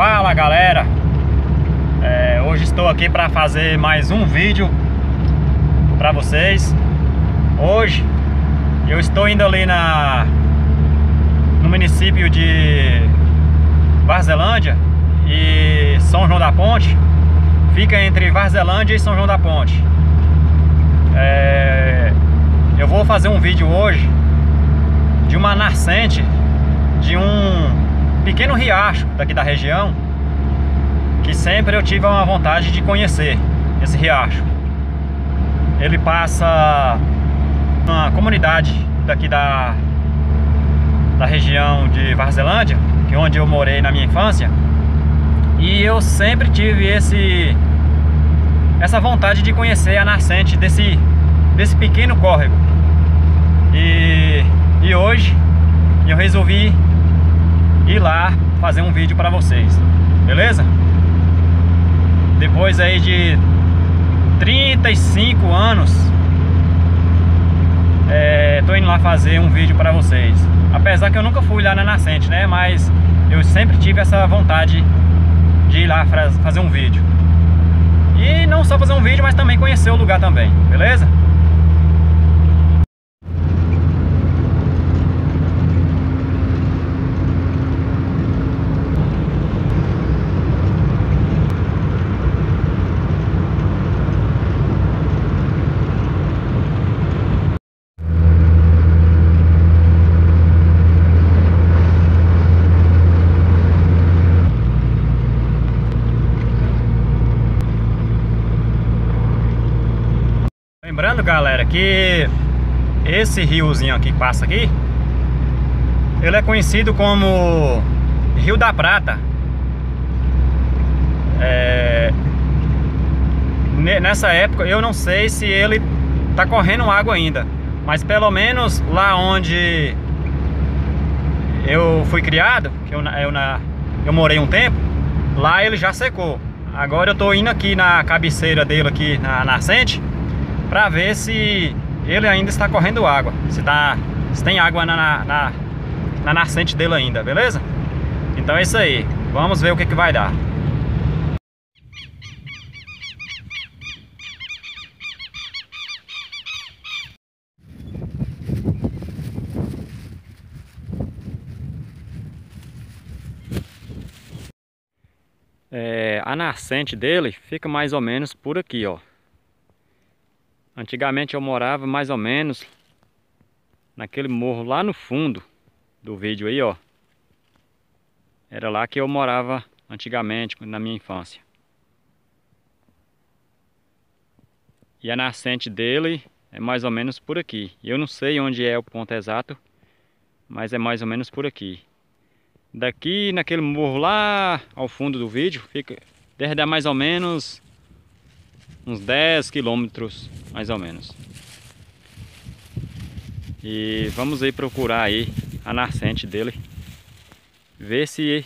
Fala galera, hoje estou aqui para fazer mais um vídeo para vocês. Hoje eu estou indo ali no município de Varzelândia e São João da Ponte. Fica entre Varzelândia e São João da Ponte. Eu vou fazer um vídeo hoje de uma nascente de um pequeno riacho daqui da região, que sempre eu tive uma vontade de conhecer esse riacho. Ele passa na comunidade daqui da região de Varzelândia, que é onde eu morei na minha infância, e eu sempre tive essa vontade de conhecer a nascente desse pequeno córrego. E hoje eu resolvi ir lá fazer um vídeo para vocês, beleza? Depois aí de 35 anos, tô indo lá fazer um vídeo para vocês. Apesar que eu nunca fui lá na nascente, né? Mas eu sempre tive essa vontade de ir lá fazer um vídeo. E não só fazer um vídeo, mas também conhecer o lugar também, beleza? Lembrando, galera, que esse riozinho aqui que passa aqui, ele é conhecido como Rio da Prata. Nessa época eu não sei se ele tá correndo água ainda, mas pelo menos lá onde eu fui criado, que eu morei um tempo, lá ele já secou. Agora eu tô indo aqui na cabeceira dele, aqui na nascente, para ver se ele ainda está correndo água, se tem água na nascente dele ainda, beleza? Então é isso aí, vamos ver o que vai dar. A nascente dele fica mais ou menos por aqui, ó. Antigamente eu morava mais ou menos naquele morro lá no fundo do vídeo aí, ó. Era lá que eu morava antigamente, na minha infância. E a nascente dele é mais ou menos por aqui. Eu não sei onde é o ponto exato, mas é mais ou menos por aqui. Daqui naquele morro lá ao fundo do vídeo, deve dar mais ou menos uns 10 quilômetros, mais ou menos. E vamos aí procurar aí a nascente dele, ver se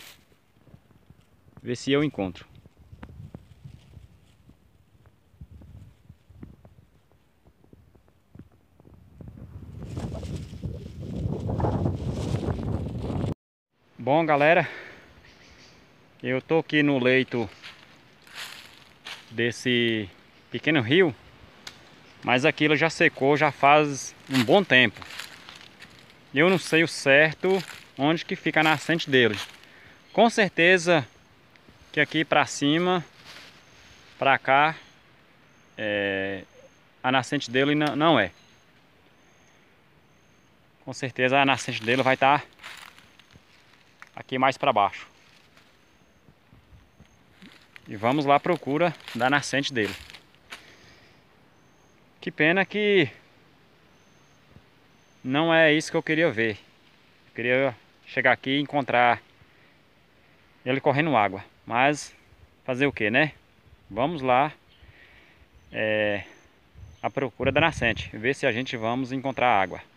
eu encontro. Bom, galera, eu tô aqui no leito desse pequeno rio, mas aquilo já secou já faz um bom tempo. Eu não sei o certo onde que fica a nascente dele. Com certeza que aqui pra cima, pra cá, a nascente dele não é. Com certeza a nascente dele vai estar aqui mais pra baixo. E vamos lá à procura da nascente dele. Que pena que não é isso que eu queria ver. Eu queria chegar aqui e encontrar ele correndo água. Mas fazer o que, né? Vamos lá à procura da nascente. Ver se a gente vamos encontrar água.